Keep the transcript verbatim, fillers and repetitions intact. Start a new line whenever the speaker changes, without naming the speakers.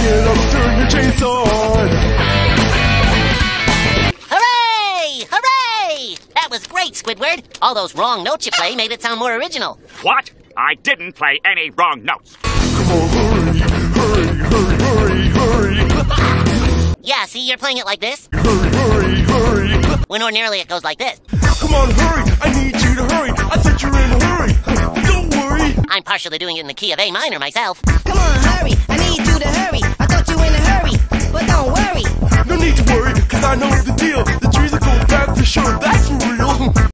it up, turn your chainsaw on.
Hooray! Hooray! That was great, Squidward. All those wrong notes you play made it sound more original.
What? I didn't play any wrong notes.
Come on, hurry, hurry, hurry, hurry, hurry.
Yeah, see, you're playing it like this.
Hurry, hurry, hurry.
When ordinarily it goes like this.
Come on, hurry, I need you to hurry. I said you're in a hurry. Don't worry.
I'm partially doing it in the key of A minor myself.
Come on, hurry, I need you to hurry. I thought you in a hurry, but don't worry.
No need to worry, cause I know the deal. The trees are cold, that's for sure, that's for real.